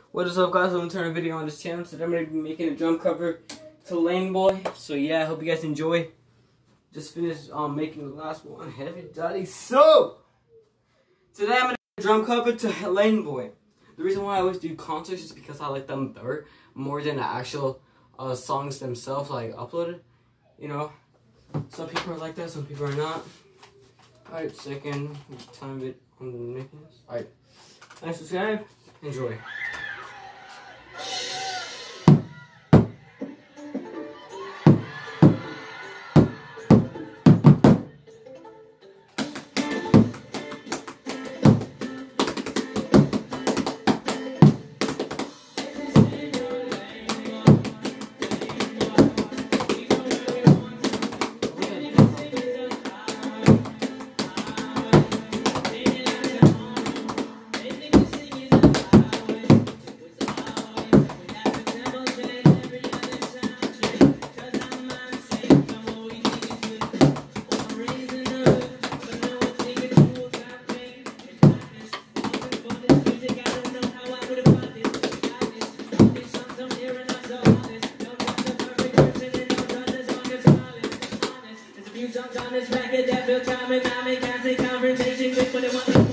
What is up, guys? I'm gonna turn a video on this channel. Today I'm gonna be making a drum cover to Laneboy. So yeah, I hope you guys enjoy. Just finished making the last one, Heavy Daddy. So today I'm gonna do a drum cover to Laneboy. The reason why I always do concerts is because I like them better more than the actual songs themselves, like uploaded. You know, some people are like that, some people are not. Alright, second time it on making this. Alright, like, subscribe, enjoy. On this record that feel time and I make constant conversation with what it wants.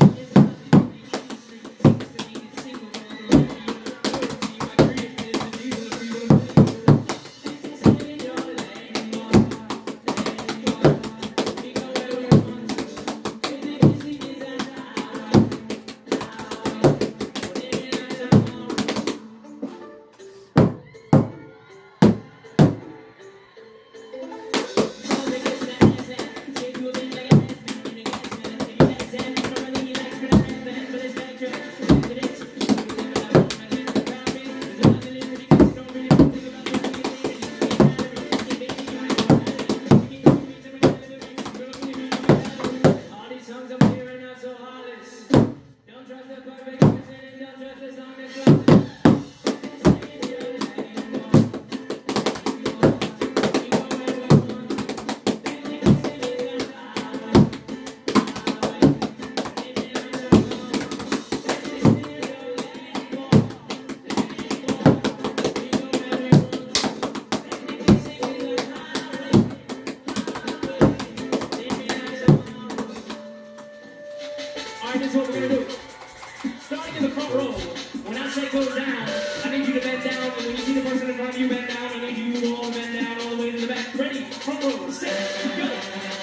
This is what we're gonna do. Starting in the front row, when I say go down, I need you to bend down, and when you see the person in front of you bend down, I need you to all bend down all the way to the back. Ready? Front row, set, go.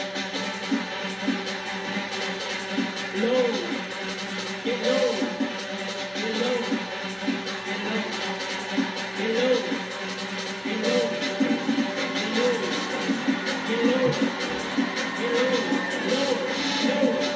Low, get low, get low, get low, get low, get low, get low, get low, get low, low, low.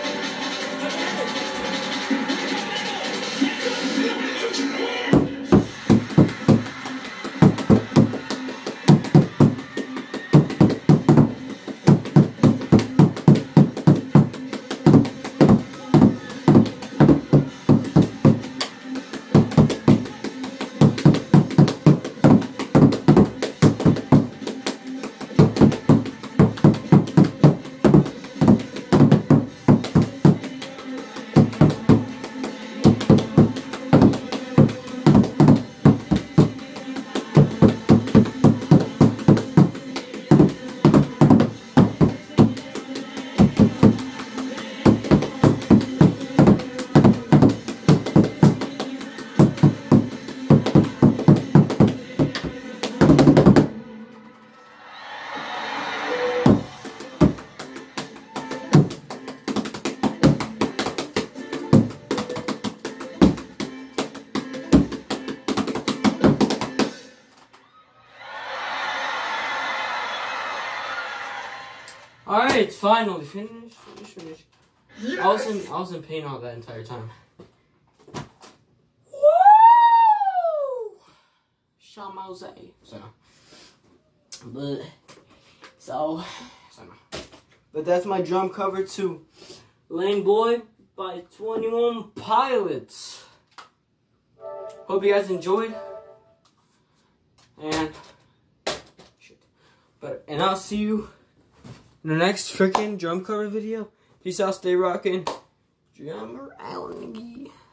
Alright, it's finally finished. Yes! I was in pain all that entire time. Woo! Shamose. But that's my drum cover to Laneboy by 21 Pilots. Hope you guys enjoyed. And I'll see you in the next freaking drum cover video. Peace out, stay rockin'. Drummer Allen.